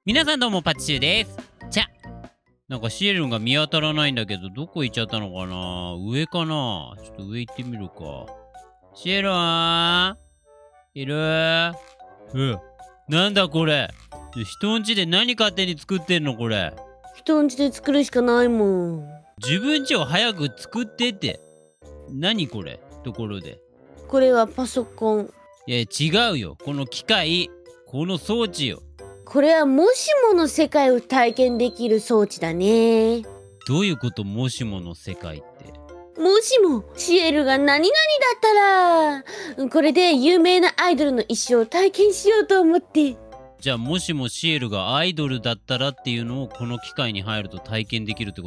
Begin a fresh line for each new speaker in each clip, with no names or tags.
皆さんどうも、パチシューです。なんかシエルンが見当たらないんだけど、どこ行っちゃったのかな。上かな。ちょっと上行ってみるか。シエルンいる？なんだこれ。人ん家で何勝手に作ってんのこれ。
人ん家で作るしかないもん。
自分家を早く作ってって。何これ。ところで。
これはパソコン。
いや違うよ。この機械。この装置よ。
これはもしもの世界を体験できる装置だね。
どういうこと？もしもの世界って。
もしもシエルが何々だったら、これで有名なアイドルの一生を体験しようと思って。
じゃあもしもシエルがアイドルだったらっていうのをこの機械に入ると体験できるってこと？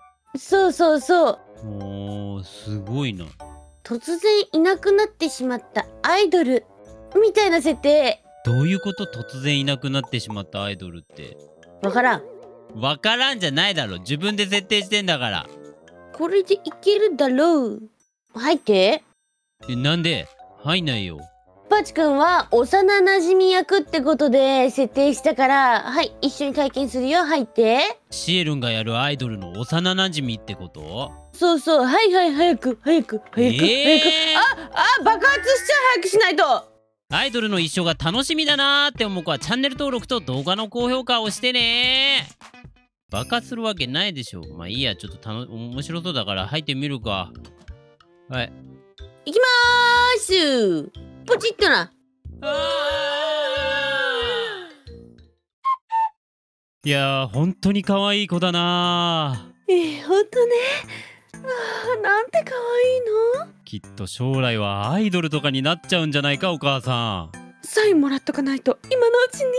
そうそうそう。
おー、すごいな。
突然いなくなってしまったアイドルみたいな設定。
どういうこと？突然いなくなってしまったアイドルって。
わからん。
わからんじゃないだろ。自分で設定してんだから。
これでいけるだろう。入って。
なんで？入んないよ。
パチ君は幼馴染役ってことで設定したから、はい、一緒に体験するよ。入って。
シエルンがやるアイドルの幼馴染ってこと？
そうそう。はいはい、早く早く早く、早く。爆発しちゃう。早くしないと。
アイドルの一生が楽しみだなーって思う子はチャンネル登録と動画の高評価をしてねー。爆発するわけないでしょ。まあいいや、ちょっと面白そうだから入ってみるか。はい。
いきまーす。ポチッとな。
いやー、本当に可愛い子だなー。
ほんとね。なんて可愛いの。
きっと将来はアイドルとかになっちゃうんじゃないか、お母さん。
サインもらっとかないと、今のうちに。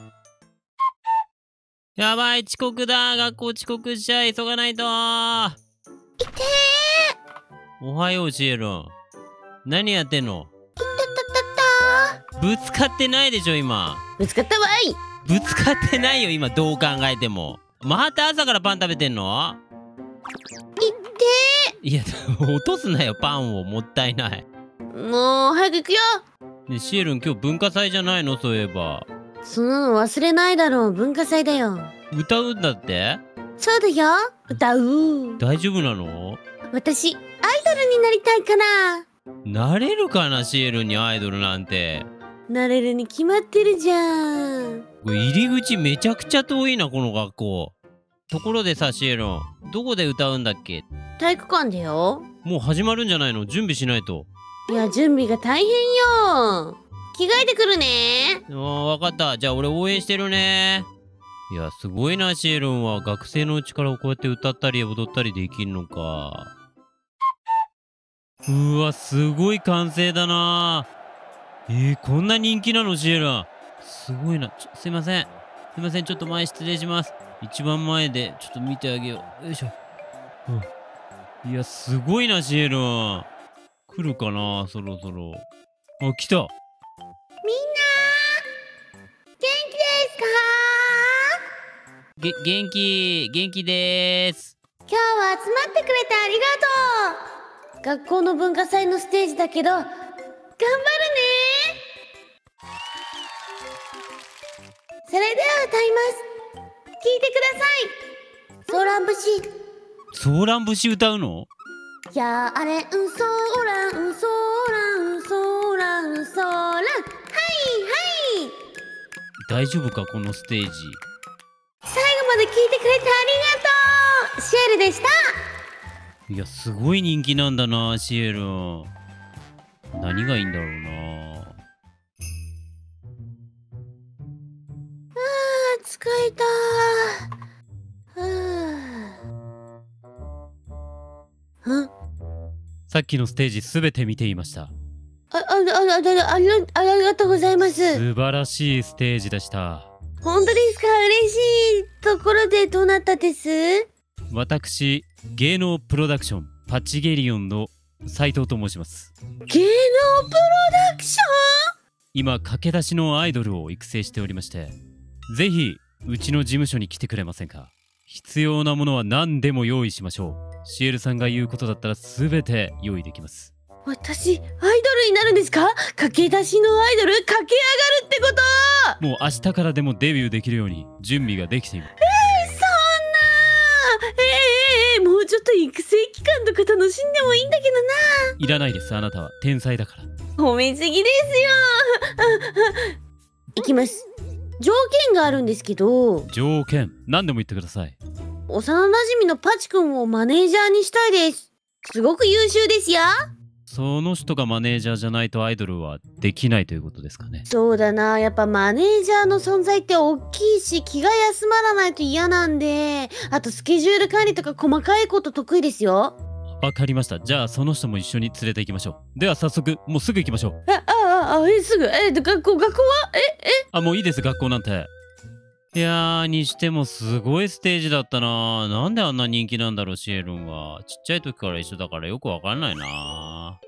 やばい、遅刻だ。学校遅刻しちゃい、急がないと。
いて
おはよう、シエルン。何やってんの？ぶつかってないでしょ、今。
ぶつかったわい。
ぶつかってないよ、今。どう考えても。また朝からパン食べてんの？いや、落とすなよ、パンを。もったいない。
もう早く行くよ。
ね、シエルン、今日文化祭じゃないの？そういえば。
そんなの忘れないだろう。文化祭だよ。
歌うんだって？
そうだよ。歌う。
大丈夫なの？
私、アイドルになりたいから。
なれるかな、シエルンにアイドルなんて。
なれるに決まってるじゃん。
これ入り口めちゃくちゃ遠いな、この学校。ところでさ、シエルン、どこで歌うんだっけ？
体育館だよ。
もう始まるんじゃないの？準備しないと。
いや、準備が大変よ。着替えてくるね。
わかった。じゃあ俺応援してるね。いや、すごいな、シエルンは。学生のうちからこうやって歌ったり踊ったりできんのか。うわ、すごい歓声だな。こんな人気なの、シエルン。すごいな。すいません。すいません。ちょっと前失礼します。一番前でちょっと見てあげよう。よいしょ。いや、すごいな、シエルン。来るかな、そろそろ。あ、来た。
みんな、元気ですか？
元気でーす。
今日は集まってくれてありがとう。学校の文化祭のステージだけど、頑張るね。それでは歌います。聞いてください。ソーラン節。
ソーラン節歌うの？
やあれんソーランソーランソーランソーラン。はいはい。
大丈夫か、このステージ。
最後まで聞いてくれてありがとう。シエルでした。
いや、すごい人気なんだな、シエルン。何がいいんだろうな。
疲れた。
さっきのステージすべて見ていました。
ありがとうございます。
素晴らしいステージでした。
本当ですか？嬉しい。ところでどうなったです？
私、芸能プロダクションパチゲリオンの斉藤と申します。
芸能プロダクション？
今、駆け出しのアイドルを育成しておりまして、ぜひうちの事務所に来てくれませんか？必要なものは何でも用意しましょう。シエルさんが言うことだったら全て用意できます。
私、アイドルになるんですか？駆け出しのアイドル？駆け上がるってこと？
もう明日からでもデビューできるように準備ができている。
そんなもうちょっと育成期間とか楽しんでもいいんだけ
いらないです。あなたは天才だから。
どな。褒めすぎですよ。いきます。条件があるんですけど、
条件何でも言ってください。
幼馴染のパチ君をマネージャーにしたいです。すごく優秀ですよ。
その人がマネージャーじゃないとアイドルはできないということですかね。
そうだな、やっぱマネージャーの存在って大きいし、気が休まらないと嫌なんで、あとスケジュール管理とか細かいこと得意ですよ。
わかりました。じゃあその人も一緒に連れて行きましょう。では早速もうすぐ行きましょう。
すぐ、学校は
もういいです、学校なんて。いやー、にしてもすごいステージだったな。なんであんな人気なんだろう、シエルンは。ちっちゃい時から一緒だからよくわかんないな。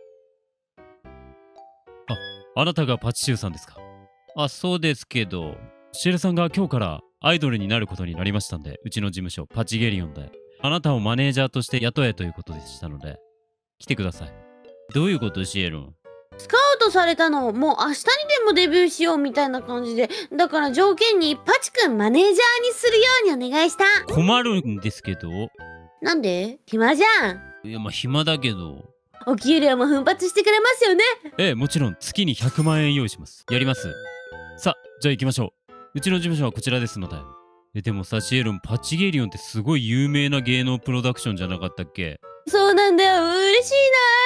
あなたがパチシューさんですか？そうですけど、シエルさんが今日からアイドルになることになりましたんで、うちの事務所、パチゲリオンで。あなたをマネージャーとして雇えということでしたので、来てください。どういうこと、シエルン？
スカウトされたの、もう明日にでもデビューしようみたいな感じで、だから条件にパチ君マネージャーにするようにお願いした。
困るんですけど。
なんで？暇じゃん。
いや、暇だけど。
お給料も奮発してくれますよね。
ええ、もちろん月に100万円用意します。やります。さあ、じゃあ行きましょう。うちの事務所はこちらですので。でもさ、シエルン、パチゲリオンってすごい有名な芸能プロダクションじゃなかったっけ？
そうなんだよ、嬉しい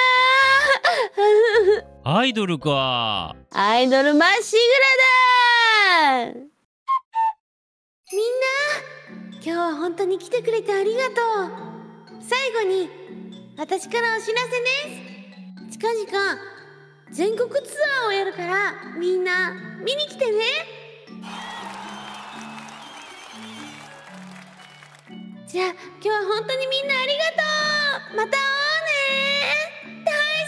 なアイドルか。
アイドルまっしぐらだ。みんな、今日は本当に来てくれてありがとう。最後に私からお知らせです。近々全国ツアーをやるからみんな見に来てね。じゃあ今日は本当にみんなありがとう。また会おうね。大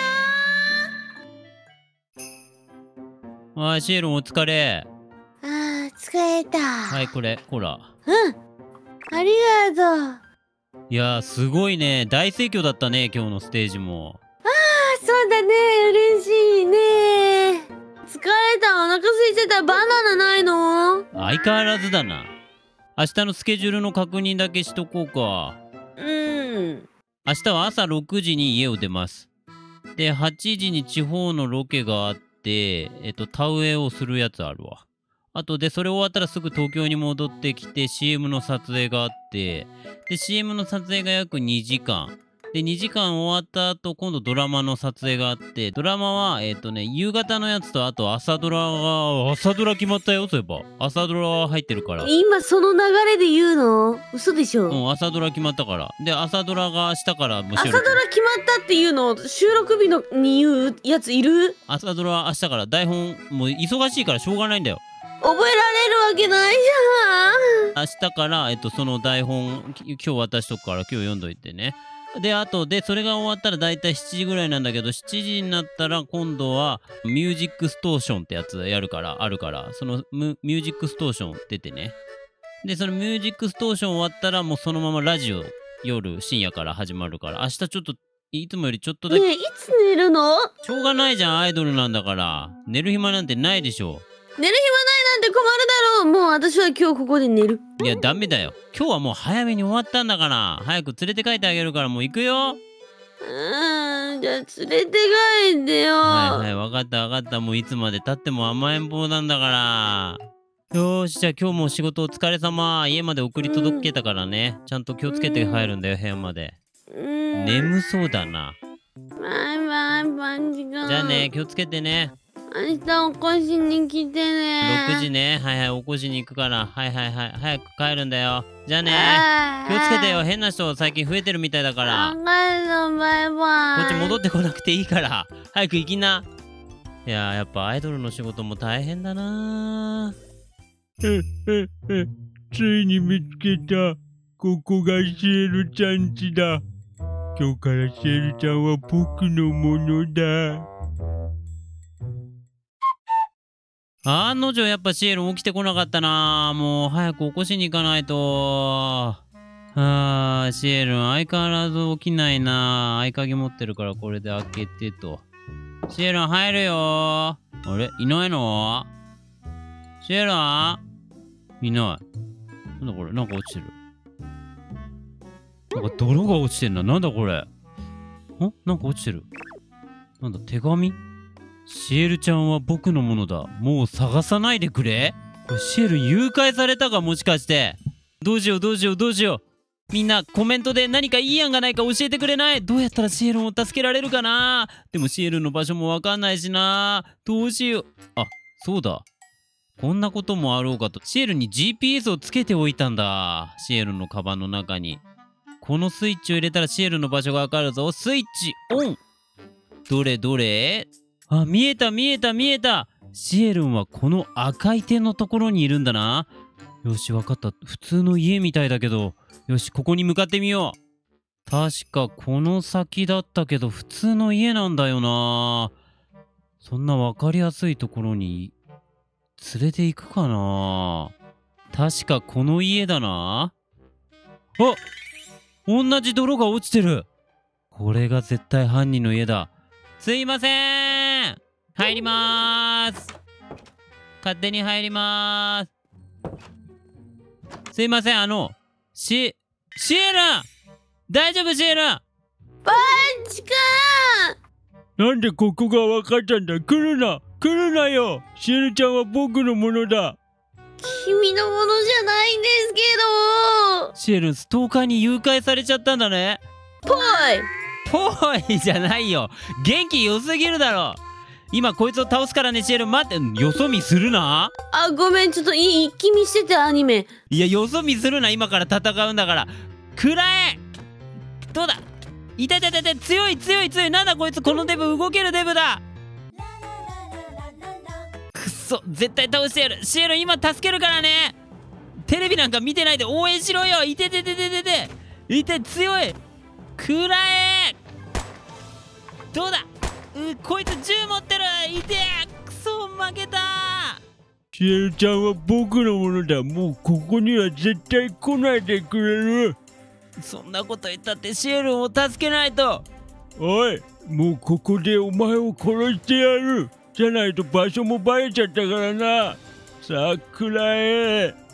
好きだよ。
シエルンお疲れ。
疲れた。
はい、これ、ほら。
ありがとう。
いやー、すごいね。大盛況だったね、今日のステージも。
そうだね、嬉しいね。疲れた、お腹空いてた。バナナないの？
相変わらずだな。明日のスケジュールの確認だけしとこうか。明日は朝6時に家を出ます。で、8時に地方のロケがあって、田植えをするやつあるわ。あとで、それ終わったらすぐ東京に戻ってきて CM の撮影があって、で、CM の撮影が約2時間。で、2時間終わった後、今度ドラマの撮影があって、ドラマは、夕方のやつと、あと朝ドラ決まったよ、そういえば。朝ドラ入ってるから。
今その流れで言うの？嘘でしょ？
朝ドラ決まったから。で、朝ドラが明日からもう
朝ドラ決まったっていうの収録日のに言うやついる？
朝ドラ明日から台本、もう忙しいからしょうがないんだよ。
覚えられるわけないじゃん。
明日から、その台本、今日渡しとくから今日読んどいてね。で、あとで、それが終わったらだいたい7時ぐらいなんだけど、7時になったら今度はミュージックストーションってやつやるから、あるから、そのミュージックストーション出てね。で、そのミュージックストーション終わったらもうそのままラジオ、夜深夜から始まるから、明日ちょっと、いつもよりちょっとだけ。
ねえ、いつ寝るの？
しょうがないじゃん、アイドルなんだから。寝る暇なんてないでしょ。
寝る暇ないなんて困るだろう。もう私は今日ここで寝る。
いや、ダメだよ。今日はもう早めに終わったんだから。早く連れて帰ってあげるからもう行くよ。
じゃあ連れて帰ってよ。
はい、わかったわかった。もういつまで経っても甘えん坊なんだから。よーし、じゃあ今日も仕事お疲れ様。家まで送り届けたからね。ちゃんと気をつけて帰るんだよ、部屋まで。眠そうだな。
バイバイ、パンチ君。
じゃあね、気をつけてね。
明日起こしに来てね。
6時ね。はいはい、起こしに行くから。はいはいはい。早く帰るんだよ。じゃあね。気をつけてよ。変な人最近増えてるみたいだから。
バイバイ。
こっち戻ってこなくていいから。早く行きな。いやー、やっぱアイドルの仕事も大変だなー。ついに見つけた。ここがシエルちゃんちだ。今日からシエルちゃんは僕のものだ。案の定やっぱシエル起きてこなかったな。もう早く起こしに行かないと。シエル相変わらず起きないな。合鍵持ってるからこれで開けてと。シエル入るよ。あれいないの？ シエラいない。なんだこれ、なんか落ちてる。なんか泥が落ちてんな。なんだこれ。なんか落ちてる。なんだ、手紙？シエルちゃんは僕のものだ。もう探さないでくれ。これシエル誘拐されたか、もしかして。どうしようどうしようどうしよう。みんなコメントで何かいい案がないか教えてくれない？どうやったらシエルを助けられるかな？でもシエルの場所もわかんないしな。どうしよう。あ、そうだ。こんなこともあろうかと。シエルに GPS をつけておいたんだ。シエルのカバンの中に。このスイッチを入れたらシエルの場所がわかるぞ。スイッチオン。どれどれ？あ、見えた見えた見えた。シエルンはこの赤い点のところにいるんだな。よし、わかった。普通の家みたいだけど。よし、ここに向かってみよう。確かこの先だったけど、普通の家なんだよな。そんなわかりやすいところに連れて行くかな。確かこの家だな。あ、同じ泥が落ちてる。これが絶対犯人の家だ。すいません、入りまーす。勝手に入りまーす。すいません、シエラ、大丈夫？シエラ、
パンチか
なんでここが分かったんだ。来るなよ。シエルちゃんは僕のものだ。
君のものじゃないんですけど。
シエル、ストーカーに誘拐されちゃったんだね。
ぽい
ぽいじゃないよ。元気良すぎるだろ。今こいつを倒すからね。シエル、待って、よそ見するな。
あ、ごめん、ちょっと一気見してて、アニメ。
いや、よそ見するな。今から戦うんだから。食らえ。どうだ。痛い痛い痛い、強い強い強い。なんだこいつ、このデブ動けるデブだ。くっそ、絶対倒してやる。シエル、今助けるからね。テレビなんか見てないで応援しろよ。いてててててて、いて、強い。食らえ。どうだ。こいつ銃持ってる。いてえ。くそ、負けた。
シエルちゃんは僕のものだ。もうここには絶対来ないでくれる？
そんなこと言ったってシエルを助けないと。
おい、もうここでお前を殺してやる。じゃないと場所もバレちゃったからな。さあ、くらえ。
やめて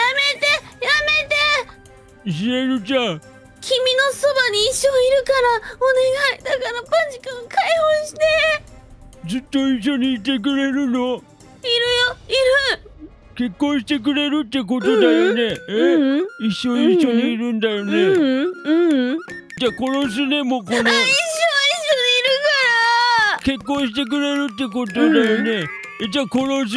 やめて。
シエルちゃん、
君のそばに一生いるからお願いだから、パンチ君解放して。
ずっと一緒にいてくれるの？
いるよ、いる。
結婚してくれるってことだよね。一緒にいるんだよね。じゃあ殺すね。もうこの
一緒にいるから
結婚してくれるってことだよね。じゃあ殺すね。
結婚は待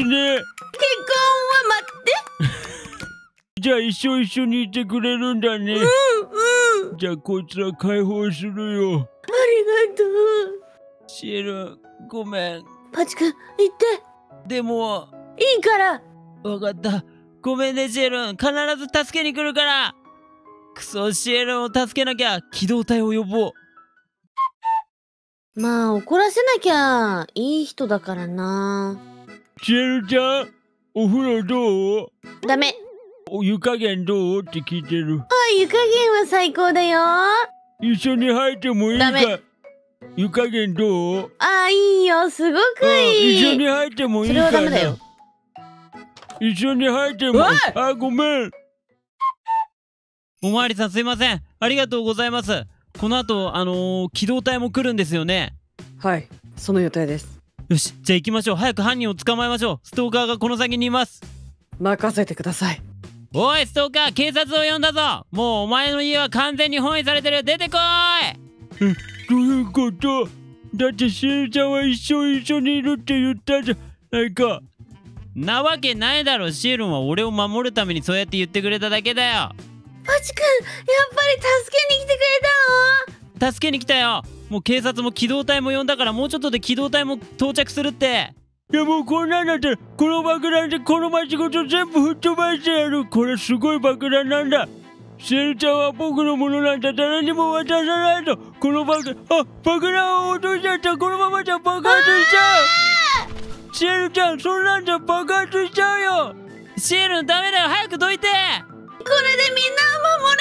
って。
じゃあ一緒にいてくれるんだね。じゃあこいつは解放するよ。
ありがとう。
シエル、ごめん。
パチ君、行って。
でも
いいから。
わかった。ごめんね、シエル。必ず助けに来るから。クソ、シエルを助けなきゃ。機動隊を呼ぼう。
まあ、怒らせなきゃいい人だからな。
シエルちゃん、お風呂どう？
ダメ。
湯加減どうって聞いてる。
あ、湯加減は最高だよ。
一緒に入ってもいいか？
ダメ。
湯加減どう？
あ、いいよ、すごくいい。
一緒に入ってもいいかな？
それはダメだよ。
一緒に入っても。あ、ごめん。
おまわりさん、すいません。ありがとうございます。この後、機動隊も来るんですよね。
はい、その予定です。
よし、じゃあ行きましょう。早く犯人を捕まえましょう。ストーカーがこの先にいます。
任せてください。
おい、ストーカー、警察を呼んだぞ。もうお前の家は完全に包囲されてる。出てこい。
どういうこと？だってシエルちゃんは一緒にいるって言ったじゃないか。
なわけないだろ。シエルンは俺を守るためにそうやって言ってくれただけだよ。
パチ君、やっぱり助けに来てくれたの？
助けに来たよ。もう警察も機動隊も呼んだから、もうちょっとで機動隊も到着するって。
いやもうこんなんだったらこの爆弾でこの街ごと全部吹っ飛ばしてやる。これすごい爆弾なんだ。シエルちゃんは僕のものなんだ。誰にも渡さないと。この爆弾を落としちゃった。このままじゃ爆発しちゃう。シエルちゃん、そんなんじゃ爆発しちゃうよ。
シエルン、ダメだよ。早くどいて。
これでみんな守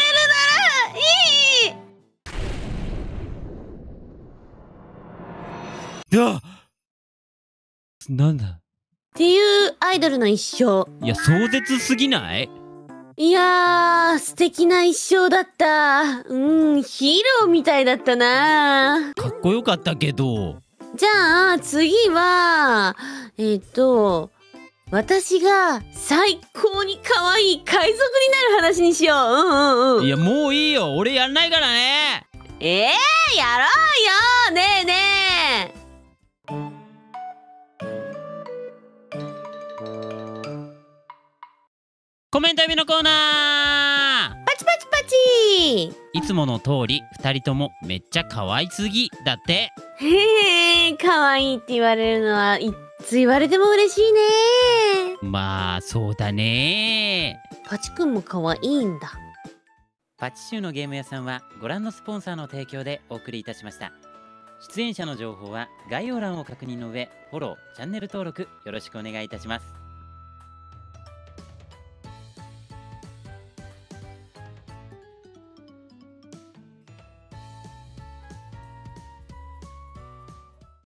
れるならいい。
なんだ
ていうアイドルの一生。
いや、壮絶すぎない？
いやー、素敵な一生だった。ヒーローみたいだったな。
かっこよかったけど。
じゃあ次は私が最高に可愛い海賊になる話にしよう。
いや、もういいよ、俺やんないからね。
やろうよ。ねえねえ。
コメント読みのコーナー。
パチパチパチ。
いつもの通り2人ともめっちゃ可愛すぎだって。
へえ、可愛いって言われるのはいつ言われても嬉しいね。
まあそうだね。
パチくんも可愛いんだ。
パチシューのゲーム屋さんはご覧のスポンサーの提供でお送りいたしました。出演者の情報は概要欄を確認の上、フォロー、チャンネル登録よろしくお願いいたします。